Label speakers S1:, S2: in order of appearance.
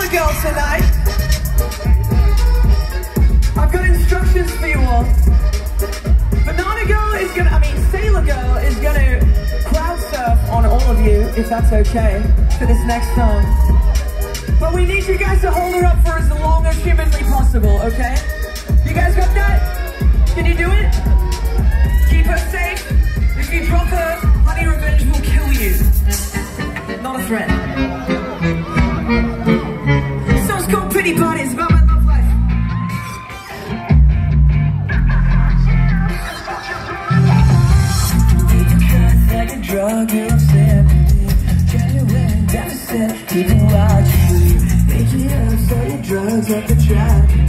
S1: Girl tonight. I've got instructions for you all. Banana Girl is gonna, Sailor Girl is gonna crowd surf on all of you, if that's okay, for this next song. But we need you guys to hold her up for as long as humanly possible, okay? You guys got that? Can you do it? Keep her safe. If you drop her, Honey Revenge will kill you. Not a threat. This song's called Pity Party. It's about my love life. Like a drug, it's empty. Genuine, deficit, keeping what you do. Make it up, so your drugs up the track.